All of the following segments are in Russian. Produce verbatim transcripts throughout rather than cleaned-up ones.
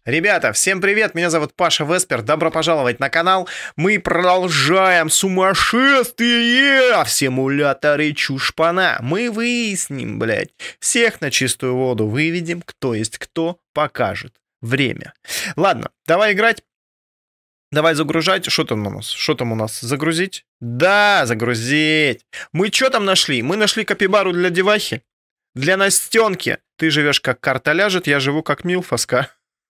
Ребята, всем привет, меня зовут Паша Веспер, добро пожаловать на канал. Мы продолжаем сумасшествие в симуляторе Чушпана. Мы выясним, блядь, всех на чистую воду выведем, кто есть кто, покажет время. Ладно, давай играть. Давай загружать. Что там у нас? Что там у нас? Загрузить? Да, загрузить. Мы что там нашли? Мы нашли капибару для девахи. Для Настенки. Ты живешь как карта ляжет, я живу как милфаска.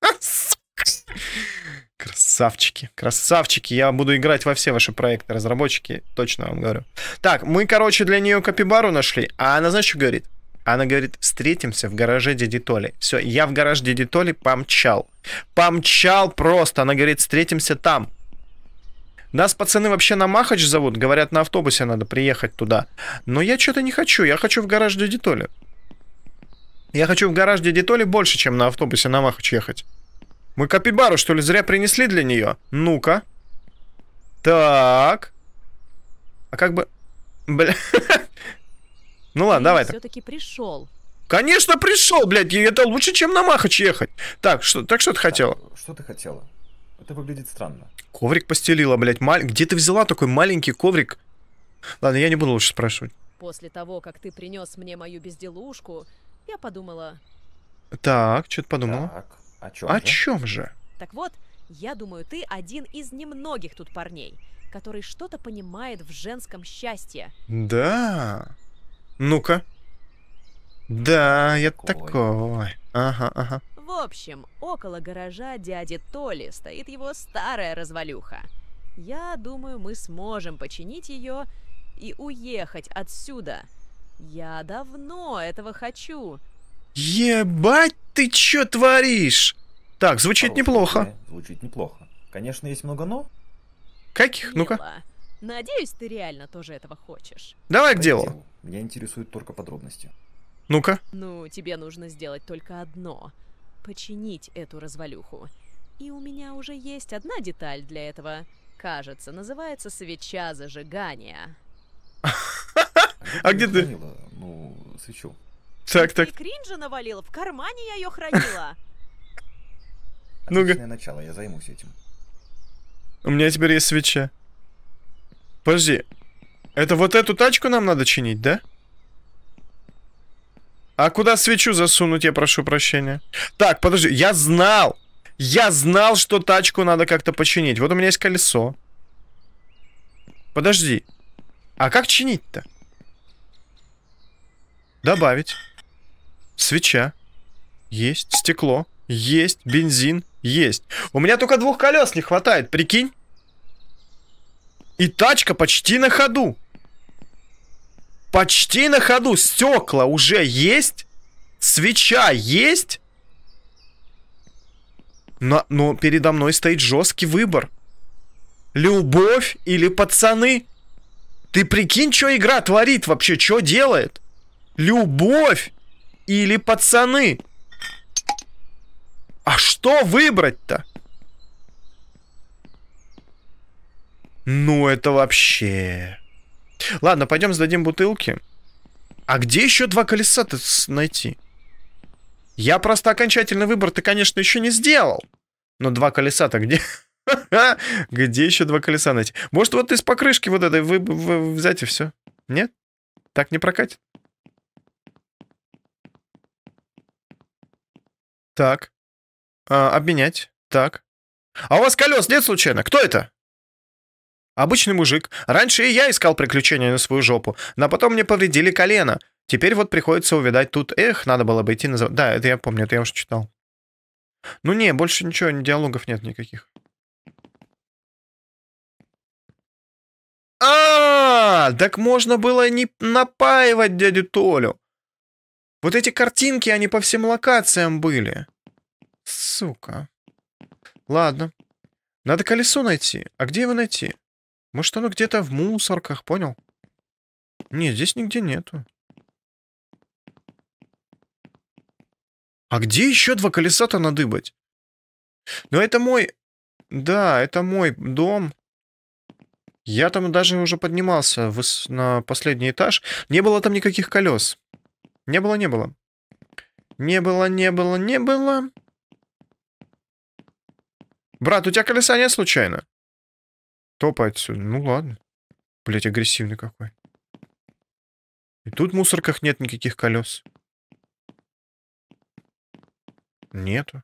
Красавчики, красавчики. Я буду играть во все ваши проекты, разработчики, точно вам говорю. Так, мы, короче, для нее капибару нашли. А она, знаешь, что говорит? Она говорит, встретимся в гараже дяди Толи. Все, я в гараж дяди Толи помчал. Помчал просто. Она говорит, встретимся там. Нас пацаны вообще на Махач зовут. Говорят, на автобусе надо приехать туда. Но я что-то не хочу. Я хочу в гараж дяди Толи. Я хочу в гараж дяди Толи больше, чем на автобусе на Махач ехать. Мы капибару, что ли, зря принесли для нее? Ну-ка. Так. А как бы... Бля... Ну ладно, давай так. Все-таки пришел. Конечно, пришел, блядь. И это лучше, чем на Махач ехать. Так, что, так что ты хотела? Так, что ты хотела? Это выглядит странно. Коврик постелила, блядь. Маль... Где ты взяла такой маленький коврик? Ладно, я не буду лучше спрашивать. После того, как ты принес мне мою безделушку, я подумала... Так, что ты подумала? Так, о чем О же? чем же? Так вот, я думаю, ты один из немногих тут парней, который что-то понимает в женском счастье. Да. Ну-ка. Да, я Такой. такой. Ага, ага. В общем, около гаража дяди Толи стоит его старая развалюха. Я думаю, мы сможем починить ее и уехать отсюда. Я давно этого хочу. Ебать, ты чё творишь? Так, звучит Хорошая неплохо. идея, Звучит неплохо. Конечно, есть много но. Каких? Ну-ка. Дело. Надеюсь, ты реально тоже этого хочешь. Давай к Давай делу. Меня интересуют только подробности. Ну-ка. Ну, тебе нужно сделать только одно. Починить эту развалюху. И у меня уже есть одна деталь для этого. Кажется, называется свеча зажигания. А где ты? хранила, ну, свечу? Так, так. Ты кринжа навалила? В кармане я ее хранила. Ну-ка. Отличное начало, я займусь этим. У меня теперь есть свеча. Подожди. Это вот эту тачку нам надо чинить, да? А куда свечу засунуть, я прошу прощения? Так, подожди, я знал. Я знал, что тачку надо как-то починить. Вот у меня есть колесо. Подожди. А как чинить-то? Добавить. Свеча. Есть. Стекло. Есть. Бензин. Есть. У меня только двух колес не хватает, прикинь. И тачка почти на ходу. Почти на ходу. Стекла уже есть. Свеча есть. Но, но передо мной стоит жесткий выбор. Любовь или пацаны? Ты прикинь, что игра творит вообще? Что делает? Любовь или пацаны? А что выбрать-то? Ну это вообще... Ладно, пойдем сдадим бутылки. А где еще два колеса-то найти? Я просто окончательный выбор ты, конечно, еще не сделал. Но два колеса-то где? Где еще два колеса найти? Может, вот из покрышки вот этой вы, вы, взять и все? Нет? Так не прокатит? Так. А, обменять. Так. А у вас колес нет случайно? Кто это? Обычный мужик. Раньше и я искал приключения на свою жопу, но потом мне повредили колено. Теперь вот приходится увидать тут. Эх, надо было бы идти на... Да, это я помню, это я уже читал. Ну не, больше ничего, диалогов нет никаких. А, так можно было не напаивать дядю Толю. Вот эти картинки, они по всем локациям были. Сука. Ладно. Надо колесо найти. А где его найти? Может, оно где-то в мусорках, понял? Нет, здесь нигде нету. А где еще два колеса-то надыбать? Ну, это мой... Да, это мой дом. Я там даже уже поднимался выс... на последний этаж. Не было там никаких колес. Не было, не было. Не было, не было, не было. Брат, у тебя колеса нет случайно? Топай отсюда. Ну ладно. Блять, агрессивный какой. И тут в мусорках нет никаких колес. Нету.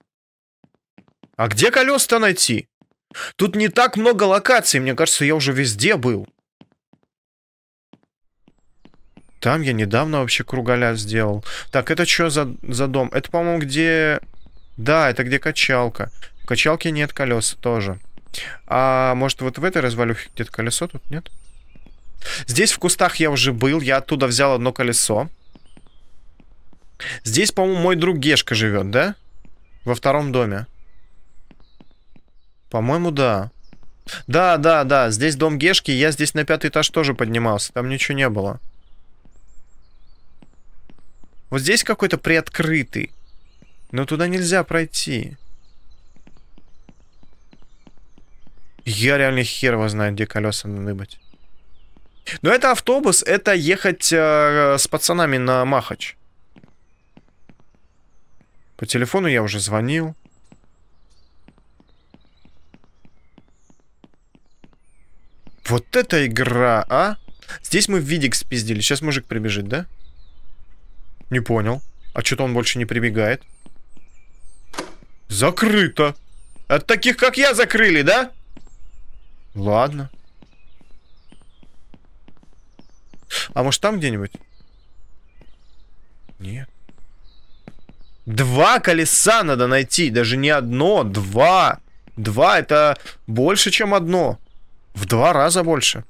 А где колес-то найти? Тут не так много локаций. Мне кажется, я уже везде был. Там я недавно вообще кругаля сделал. Так, это что за, за дом? Это, по-моему, где... Да, это где качалка. В качалке нет колес тоже. А может, вот в этой развалюхе где-то колесо тут нет? Здесь в кустах я уже был. Я оттуда взял одно колесо. Здесь, по-моему, мой друг Гешка живет, да? Во втором доме. По-моему, да. Да, да, да. Здесь дом Гешки. Я здесь на пятый этаж тоже поднимался. Там ничего не было. Вот здесь какой-то приоткрытый. Но туда нельзя пройти. Я реально хер его знает, где колеса надыбать. Но это автобус. Это ехать э, с пацанами на Махач. По телефону я уже звонил. Вот эта игра, а? Здесь мы в видик спиздили. Сейчас мужик прибежит, да? Не понял. А что-то он больше не прибегает. Закрыто. От таких, как я, закрыли, да? Ладно. А может там где-нибудь? Нет. Два колеса надо найти. Даже не одно, два. Два это больше, чем одно. В два раза больше.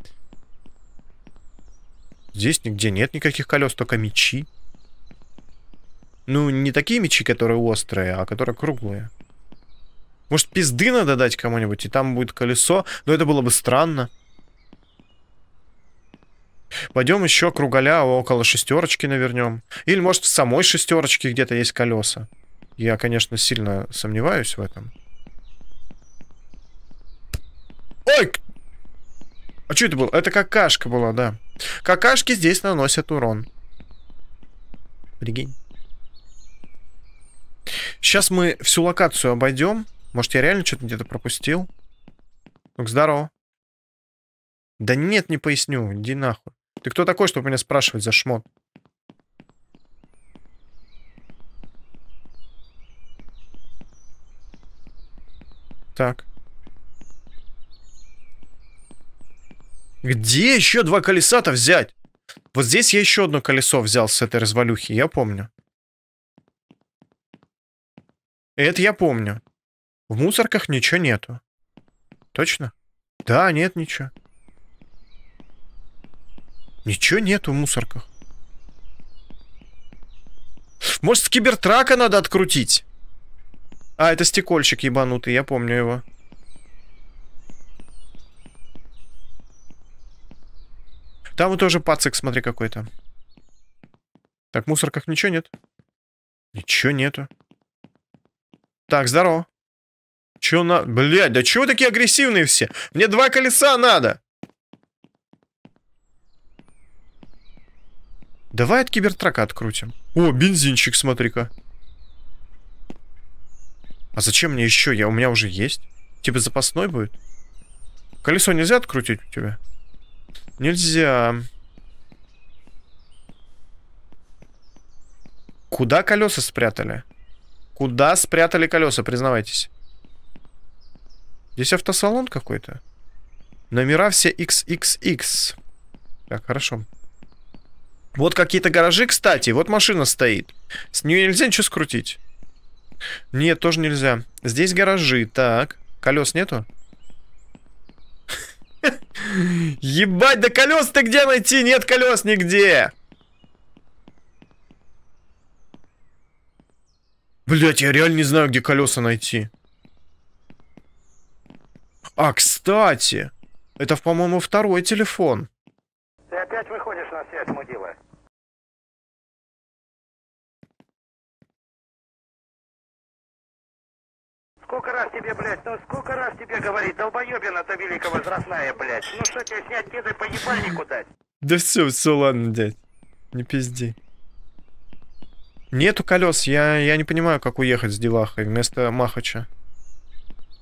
Здесь нигде нет никаких колес, только мечи. Ну, не такие мечи, которые острые, а которые круглые. Может, пизды надо дать кому-нибудь, и там будет колесо? Но это было бы странно. Пойдем еще кругаля около шестерочки навернем. Или, может, в самой шестерочке где-то есть колеса. Я, конечно, сильно сомневаюсь в этом. Ой! А что это было? Это какашка была, да. Какашки здесь наносят урон. Прикинь. Сейчас мы всю локацию обойдем. Может, я реально что-то где-то пропустил? Ну-ка, здорово. Да нет, не поясню. Иди нахуй. Ты кто такой, чтобы меня спрашивать за шмот? Так. Где еще два колеса-то взять? Вот здесь я еще одно колесо взял с этой развалюхи, я помню. Это я помню. В мусорках ничего нету. Точно? Да, нет ничего. Ничего нету в мусорках. Может, с кибертрака надо открутить? А, это стекольщик ебанутый, я помню его. Там вот тоже пацик, смотри, какой-то. Так, в мусорках ничего нет? Ничего нету. Так, здорово. Чё на... Блядь, да чего вы такие агрессивные все? Мне два колеса надо. Давай от кибертрака открутим. О, бензинчик, смотри-ка. А зачем мне еще? Я, у меня уже есть. Типа запасной будет? Колесо нельзя открутить у тебя? Нельзя. Куда колеса спрятали? Куда спрятали колеса, признавайтесь. Здесь автосалон какой-то. Номера все икс икс икс. Так, хорошо. Вот какие-то гаражи, кстати. Вот машина стоит. С нее нельзя ничего скрутить? Нет, тоже нельзя. Здесь гаражи. Так, колес нету? Ебать, да колес-то где найти? Нет колес нигде. Блять, я реально не знаю, где колеса найти. А, кстати, это, по-моему, второй телефон. Ты опять выходишь на связь, мудила? Сколько раз тебе, блядь, ну сколько раз тебе говорить, долбоебина-то великовозрастная, блядь. Ну что тебе снять, кеды по ебальнику дать? Да все, все, ладно, дядь. Не пизди. Нету колес, я, я не понимаю, как уехать с Девахой вместо Махача.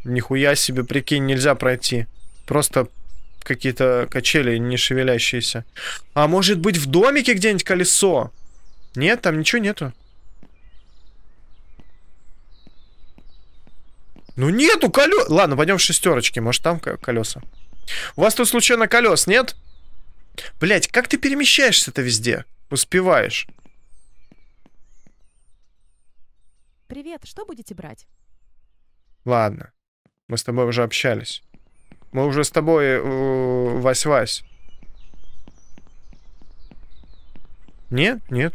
Нихуя себе, прикинь, нельзя пройти. Просто какие-то качели не шевелящиеся. А может быть в домике где-нибудь колесо? Нет, там ничего нету. Ну нету колес. Ладно, пойдем в шестерочки, может там колеса. У вас тут случайно колес нет? Блять, как ты перемещаешься-то везде? Успеваешь. Привет, что будете брать? Ладно. Мы с тобой уже общались. Мы уже с тобой, Вась-Вась. Нет, нету.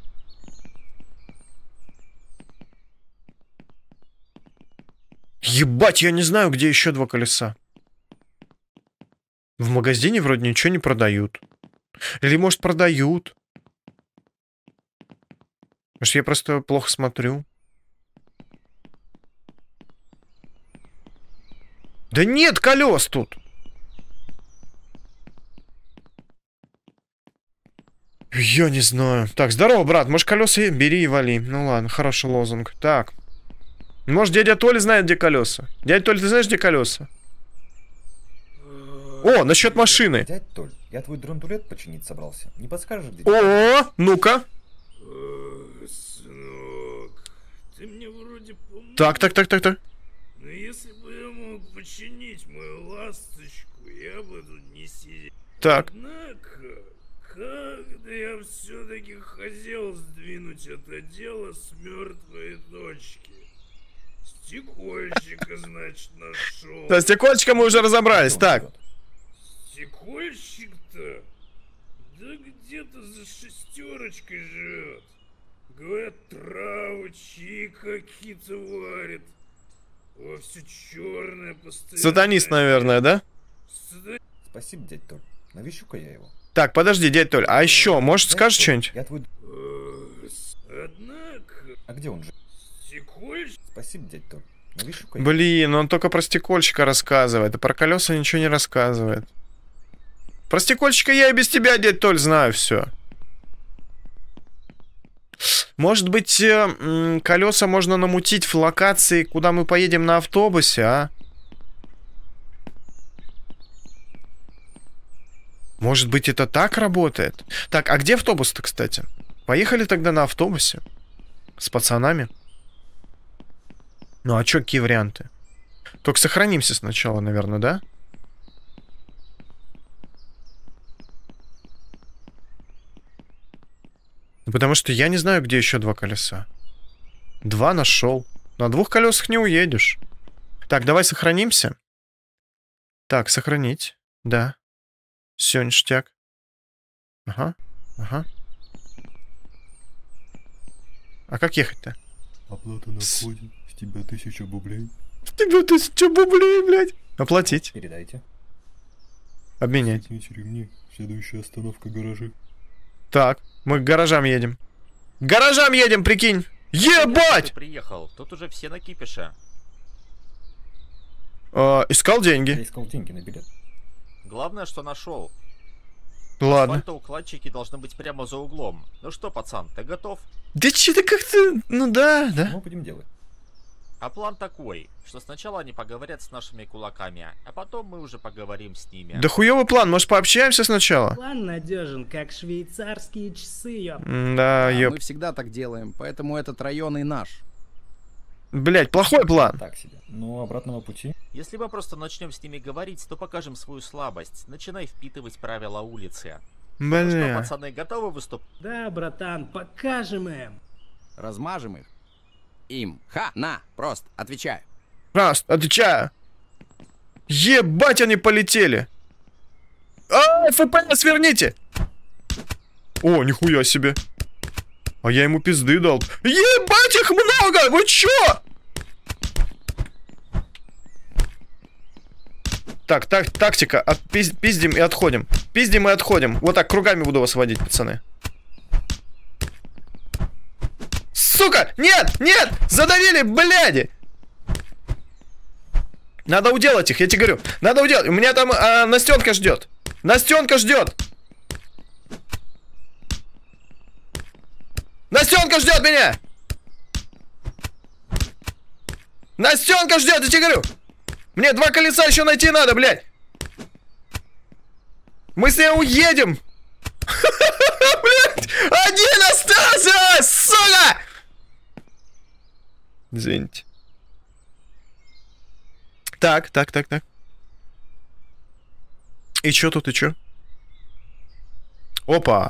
Ебать, я не знаю, где еще два колеса. В магазине вроде ничего не продают. Или, может, продают. Может, я просто плохо смотрю. Да нет колес тут. Я не знаю. Так, здорово, брат. Может, колеса бери и вали. Ну ладно, хороший лозунг. Так. Может, дядя Толя знает, где колеса? Дядя Толя, ты знаешь, где колеса? О, насчет машины. Дядь Толь, я твой драндулет починить собрался. Не подскажешь, где? О, ну-ка. Сынок, ты мне вроде помог. Так, так, так, так, так. Но если бы я мог починить мою ласточку, я бы тут не сидел. Так. Однако, когда я все-таки хотел сдвинуть это дело с мертвой точки. Стекольщика, значит, нашел. Да, стекольщика мы уже разобрались. Так. Стекольщик-то? Да где-то за шестерочкой живет. Говорят, травы, чаи какие-то варит. Во все черное постоянно. Сатанист, наверное, да? Сатанист. Спасибо, дядь Толь. Навещу-ка я его. Так, подожди, дядь Толь, а еще, может, скажешь что-нибудь? Я твой... Однако... А где он же? Стекольщик? Спасибо, дядь Толь. Навещу-ка я. Блин, он только про стекольщика рассказывает, а про колеса ничего не рассказывает. Про стекольщика я и без тебя, дядь Толь, знаю все. Может быть, э, колеса можно намутить в локации, куда мы поедем на автобусе, а? Может быть, это так работает? Так, а где автобус-то, кстати? Поехали тогда на автобусе. С пацанами. Ну, а чё, какие варианты? Только сохранимся сначала, наверное, да? Потому что я не знаю, где еще два колеса. Два нашел. На двух колесах не уедешь. Так, давай сохранимся. Так, сохранить. Да. Все, ништяк. Ага, ага. А как ехать-то? Оплата на входе. С тебя тысяча бублей. С тебя тысяча бублей, блядь. Оплатить. Передайте. Обменять. Стегните ремни. Следующая остановка гаражи. Так, мы к гаражам едем. К гаражам едем, прикинь. Ебать! Ты приехал, тут уже все на кипише. А, искал деньги. Я искал деньги на билет. Главное, что нашел. Ладно. Асфальтоукладчики должны быть прямо за углом. Ну что, пацан, ты готов? Да что-то как-то... Ну да, да. Ну, будем делать. А план такой, что сначала они поговорят с нашими кулаками, а потом мы уже поговорим с ними. Да хуёвый план, может пообщаемся сначала? План надежен, как швейцарские часы, ёп. Да, А, ёп. мы всегда так делаем, поэтому этот район и наш. Блять, плохой план. Так себе. Ну, обратного пути. Если мы просто начнем с ними говорить, то покажем свою слабость. Начинай впитывать правила улицы. Ну что, Бля. пацаны, готовы выступать? Да, братан, покажем им. Размажем их. Им. Ха, на, просто, отвечаю. Раз, отвечаю. Ебать, они полетели. А, эф пэ эс верните. О, нихуя себе. А я ему пизды дал. Ебать, их много! Вы чё? Так, так, тактика. От, пиз, пиздим и отходим. Пиздим и отходим. Вот так, кругами буду вас водить, пацаны. Сука! Нет! Нет! Задавили, бляди! Надо уделать их, я тебе говорю. Надо уделать. У меня там а, Настенка ждет. Настенка ждет. Настенка ждет меня! Настенка ждет, я тебе говорю! Мне два колеса еще найти надо, блядь. Мы с ней уедем. Блядь, один остался, сука! Извините. Так, так, так, так. И чё тут, и чё? Опа.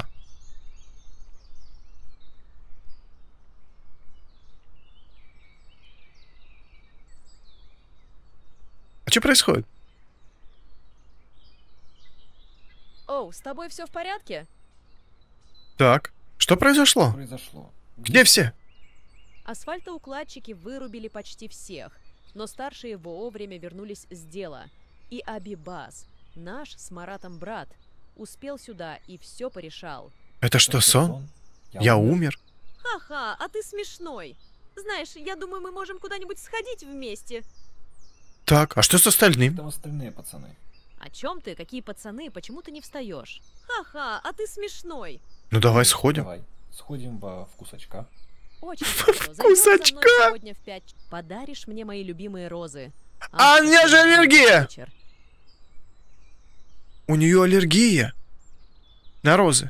А что происходит? Оу, с тобой все в порядке? Так, что произошло? Произошло. Где все? Асфальтоукладчики вырубили почти всех, но старшие вовремя вернулись с дела. И Абибас, наш с Маратом брат, успел сюда и все порешал. Это что, сон? Я умер? Ха-ха, а ты смешной. Знаешь, я думаю, мы можем куда-нибудь сходить вместе. Так, а что с остальным? Там остальные пацаны. О чем ты? Какие пацаны? Почему ты не встаешь? Ха-ха, а ты смешной. Ну давай сходим. Давай, сходим во вкусачка. Очень хорошо. Вкусачка! Сегодня в пять. Подаришь мне мои любимые розы. А у меня же аллергия! У нее аллергия на розы.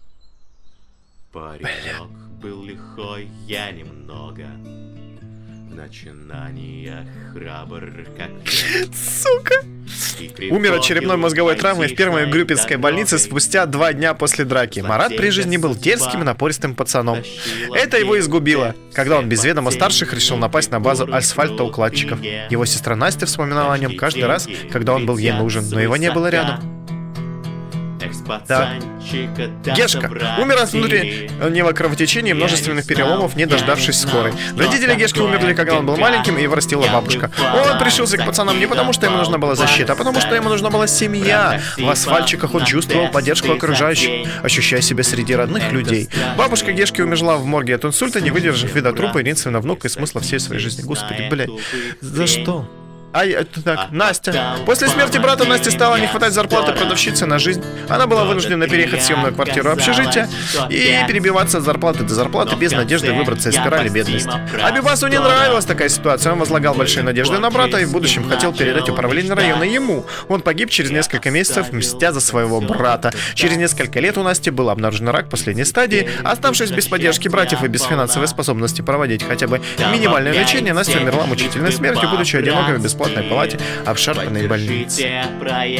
Паренек был лихой, я немного. В начинаниях храбр, как сука. Умер от черепной мозговой травмы в первой Грюпинской больнице спустя два дня после драки. Марат при жизни был дерзким и напористым пацаном. Это его изгубило, когда он без ведома старших решил напасть на базу асфальтоукладчиков. Его сестра Настя вспоминала о нем каждый раз, когда он был ей нужен, но его не было рядом. Так. Гешка умер от внутреннего кровотечения и множественных переломов, не дождавшись скорой. Родители Гешки умерли, когда он был маленьким, и его растила бабушка. Он пришился к пацанам не потому, что ему нужна была защита, а потому, что ему нужна была семья. В асфальтчиках он чувствовал поддержку окружающих, ощущая себя среди родных людей. Бабушка Гешки умерла в морге от инсульта, не выдержав вида трупа, единственного внука и смысла всей своей жизни. Господи, блядь, за что? А, так, Настя. После смерти брата Насте стало не хватать зарплаты продавщицы на жизнь. Она была вынуждена переехать в съемную квартиру общежития и перебиваться от зарплаты до зарплаты без надежды выбраться из спирали бедности. Абибасу не нравилась такая ситуация. Он возлагал большие надежды на брата и в будущем хотел передать управление района ему. Он погиб через несколько месяцев, мстя за своего брата. Через несколько лет у Насти был обнаружен рак последней стадии. Оставшись без поддержки братьев и без финансовой способности проводить хотя бы минимальное лечение, Настя умерла мучительной смертью, будучи одинокой в бесплатной палате обшарпанной больницы. Я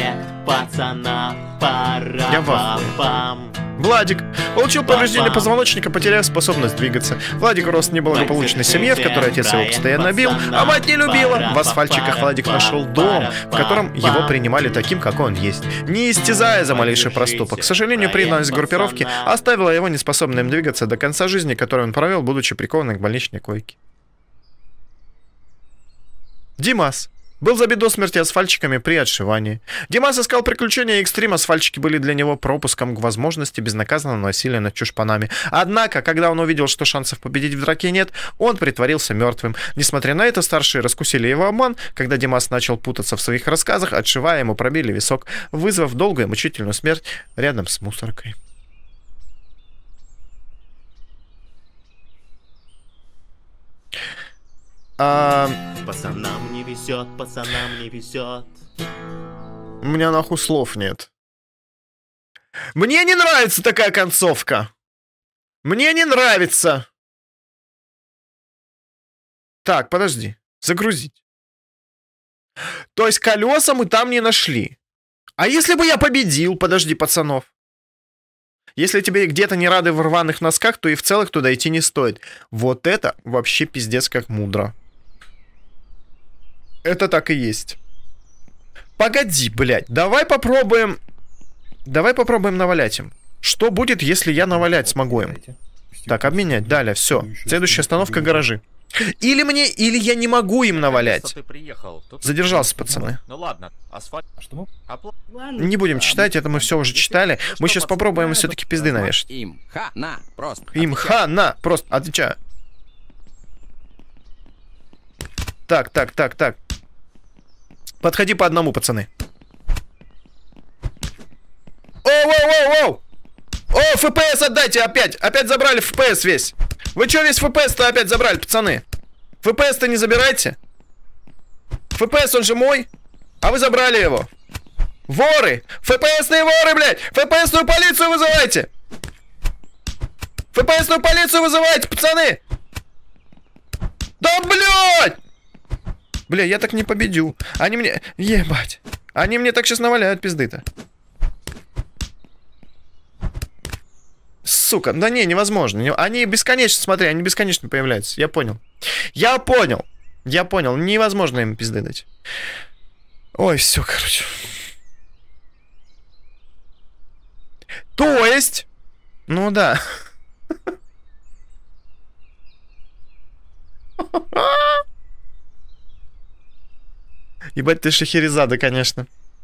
в ахуе. Владик получил повреждение позвоночника, потеряв способность двигаться. Владик рос в неблагополучной семье, в которой отец его постоянно бил, а мать не любила. В асфальтчиках Владик нашел дом, в котором его принимали таким, как он есть, не истязая за малейший проступок. К сожалению, преданность группировки оставила его неспособным двигаться до конца жизни, которую он провел, будучи прикованным к больничной койке. Димас был забит до смерти асфальтчиками при отшивании. Димас искал приключения и экстрим, асфальтчики были для него пропуском к возможности безнаказанного насилия над чушпанами. Однако, когда он увидел, что шансов победить в драке нет, он притворился мертвым. Несмотря на это, старшие раскусили его обман, когда Димас начал путаться в своих рассказах, отшивая, ему пробили висок, вызвав долгую и мучительную смерть рядом с мусоркой. А... Пацанам не везет, пацанам не везет. У меня нахуй слов нет. Мне не нравится такая концовка. Мне не нравится. Так, подожди. Загрузить. То есть колеса мы там не нашли. А если бы я победил? Подожди, пацанов. Если тебе где-то не рады в рваных носках, то и в целых туда идти не стоит. Вот это вообще пиздец как мудро. Это так и есть. Погоди, блядь. Давай попробуем... Давай попробуем навалять им. Что будет, если я навалять смогу им? Так, обменять. Далее, все. Следующая остановка — гаражи. Или мне, или я не могу им навалять. Задержался, пацаны. Ну ладно, асфальт. Не будем читать, это мы все уже читали. Мы сейчас попробуем все-таки пизды навешать. Им ха на, просто. Им ха на, просто отвечаю. Так, так, так, так. Подходи по одному, пацаны. Оу-оу-оу-оу! О, эф пи эс отдайте опять! Опять забрали эф пи эс весь! Вы чё весь эф пи эс-то опять забрали, пацаны? эф пи эс-то не забирайте! эф пи эс, он же мой. А вы забрали его. Воры! эф пи эсные воры, блядь! эф пи эсную полицию вызывайте! эф пи эсную полицию вызывайте, пацаны! Да, блядь! Бля, я так не победю. Они мне... Ебать. Они мне так сейчас наваляют пизды-то. Сука, да не, невозможно. Они бесконечно, смотри, они бесконечно появляются. Я понял. Я понял. Я понял. Невозможно им пизды дать. Ой, все, короче. То есть... Ну да. Ебать ты Шахерезада, конечно.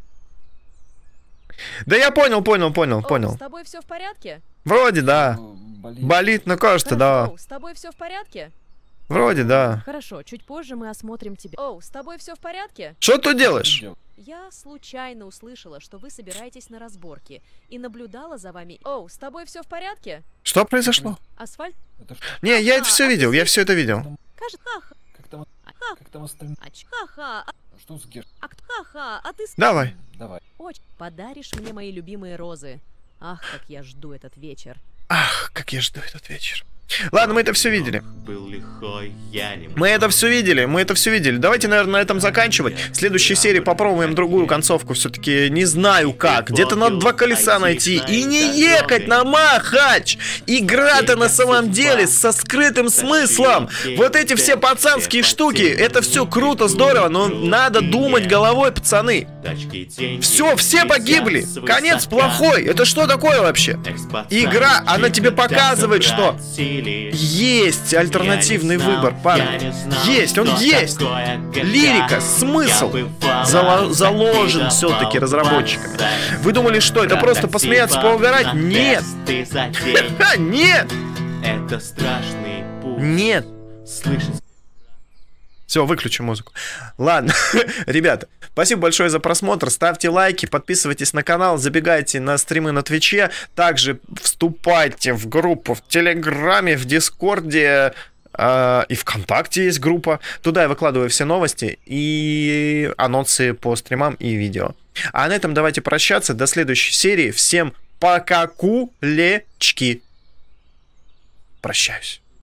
Да я понял, понял, понял, О, понял. с тобой все в порядке? Вроде да. Болит. Болит, но кажется, да. Оу, с тобой все в порядке? Вроде да. Хорошо, чуть позже мы осмотрим тебя. Оу, с тобой все в порядке? Что ты делаешь? Я случайно услышала, что вы собираетесь на разборки, и наблюдала за вами. Оу, с тобой все в порядке? Что произошло? Асфальт? Это ж- Не, я это все видел, я все это видел. Кажется, ха-ха, Как там, ха, как там остальные? ач, ха-ха, а, Что с Геш? а, ха-ха, а ты с... Давай. Давай. Очень. Подаришь мне мои любимые розы. Ах, как я жду этот вечер. Ах, как я жду этот вечер. Ладно, мы это все видели. Был лихой, я не Мы это все видели, мы это все видели. Давайте, наверное, на этом заканчивать. В следующей серии попробуем другую концовку. Все-таки не знаю как. Где-то надо два колеса найти и не ехать на Махач. Игра-то на самом деле со скрытым смыслом. Вот эти все пацанские штуки, это все круто, здорово, но надо думать головой, пацаны. Все, все погибли. Конец плохой. Это что такое вообще? Игра, она тебе показывает, что есть альтернативный выбор, парни. Есть, он есть. Лирика, смысл зало- заложен все-таки разработчиками. Вы думали, что это просто посмеяться, поугарать? Нет. Нет. Это страшный путь. Нет. Слышать. Все, выключу музыку. Ладно, ребята, спасибо большое за просмотр. Ставьте лайки, подписывайтесь на канал, забегайте на стримы на Твиче. Также вступайте в группу в Телеграме, в Дискорде э, и ВКонтакте есть группа. Туда я выкладываю все новости и анонсы по стримам и видео. А на этом давайте прощаться. До следующей серии. Всем пока-ку-лечки. Прощаюсь.